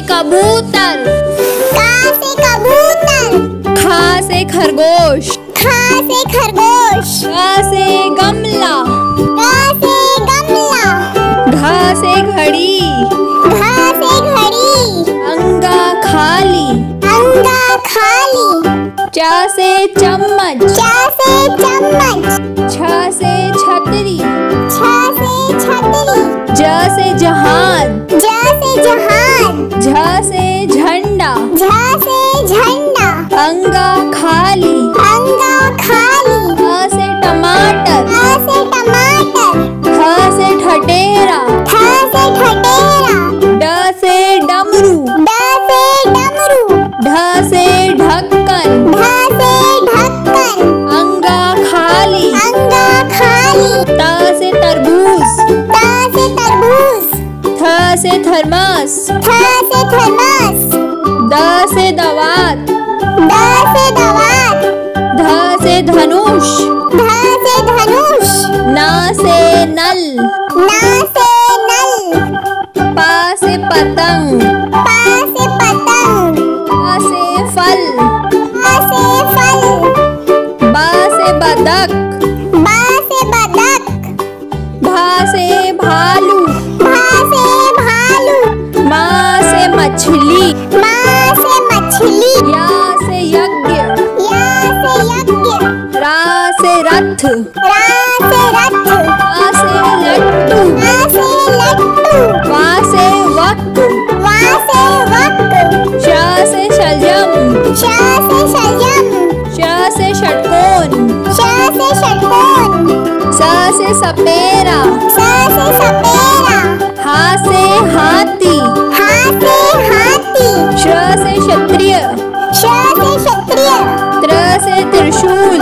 कबूतर। का से कबूतर। ख से खरगोश। ख से खरगोश। ग से गमला। ग से गमला। घ से घड़ी। घ से घड़ी। अंगा खाली। अंगा खाली। च से चम्मच। च से चम्मच। छ से छतरी। छ से छतरी। ज से जहाज। ज से जहाज। झ से झंडा। झ से झंडा। अंगा खाली। अंगा खाली। अ से टमाटर। अ से टमाटर। ठ से ठठेरा। ठ से ठठेरा। ड से डमरू। ड से डमरू। ढ से ढक्कन। ढ से ढक्कन। अंगा खाली। अंगा खाली। त से तरबूज। त से तरबूज। थ से थर्मस। थ से थर्मस। द से दवात। द से दवात। ध से धनुष। ध से धनुष। न से नल। न से नल। प से पतंग। प से पतंग। फ से फल। फ से फल। ब से बदक। ब से बदक। भ से भालू। भ से भालू। म से मछली। म से मछली। या से यज्ञ। या से यज्ञ। रा से रथ। रा से रथ। आ से लट्टू। आ से लट्टू। वा से वक। वा से वक। श से शलजम। श से शलजम। श से षटकोण। श से षटकोण। स से सपेरा। स से सपेरा। हा से हाथी। हा से हाथी। श से क्षत्रिय। श से क्षत्रिय। त्र से त्रिशूल।